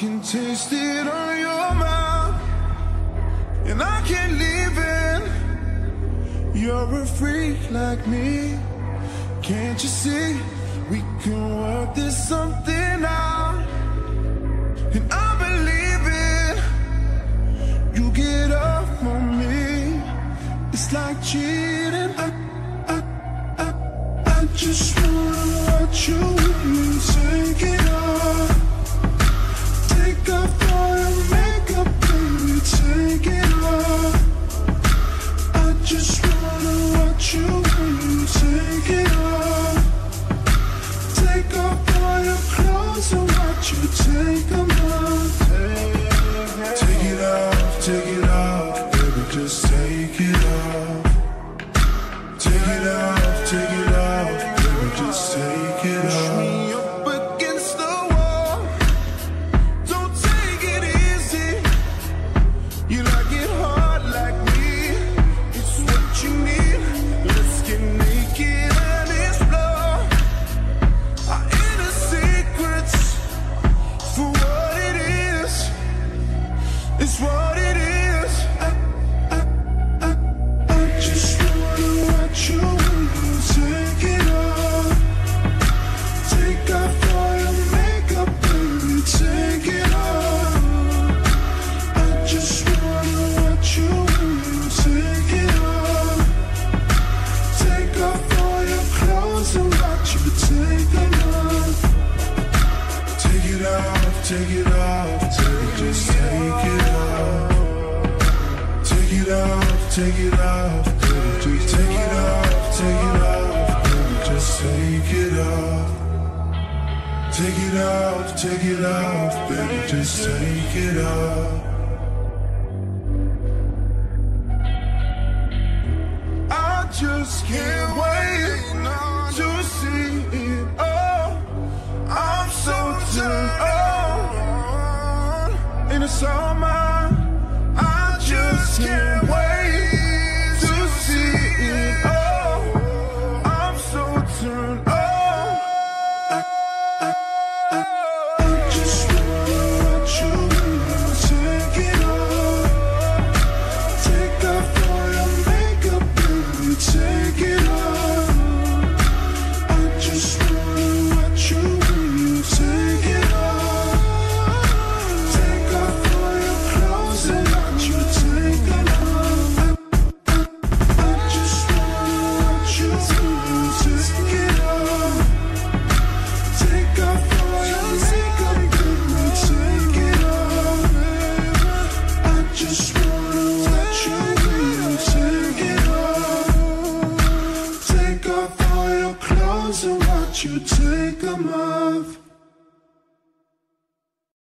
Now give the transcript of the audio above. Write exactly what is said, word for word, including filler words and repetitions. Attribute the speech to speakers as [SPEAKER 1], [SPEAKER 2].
[SPEAKER 1] can taste it on your mouth, and I can't leave it. You're a freak like me. Can't you see? We can work this something out, and I believe it. You get up on me. It's like cheating. I, I, I, I just wanna watch you when you take it off. Take off all your makeup, baby, take it off. I just wanna watch you when you take it off. Take off all your clothes and watch you take them off. Take it off, take it off, baby, just take it off. Take it off, take it off, baby, just take it off. Push me up against the wall. Don't take it easy. You like it hard like me. It's what you need. Let's get naked and explore our inner secrets for what it is. It's what it is. I, I, I, I just wanna watch you when you take it off. Take off all your makeup, baby, take it off. I just wanna watch you when you take it off. Take off all your clothes and watch you take them off. Take it off, take it off, take it, just take it off. Take it off, take it off, baby, just take it off, take it off, baby, just take it off. Take it off, take it off, baby, just take it off. I just can't wait to see it all. I'm so turned on, and it's all mine. I just can't wait to see it all. I'm so turned on. I, I, I, I just wanna watch you when you take it off. Take off all your makeup, baby, take it off. I just wanna watch you when you take it off. Take off all your clothes and watch you take them off. I, I, I just wanna watch you when you take it off. Take off all your makeup, baby, take it off. I just wanna watch you when you take it off. Take off all your clothes and watch you take them off.